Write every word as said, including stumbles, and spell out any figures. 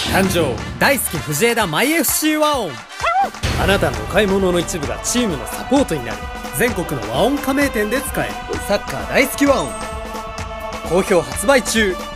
誕生大好き藤枝マイ エフシー 和音。あなたのお買い物の一部がチームのサポートになる。全国の和音加盟店で使える。サッカー大好き和音好評発売中。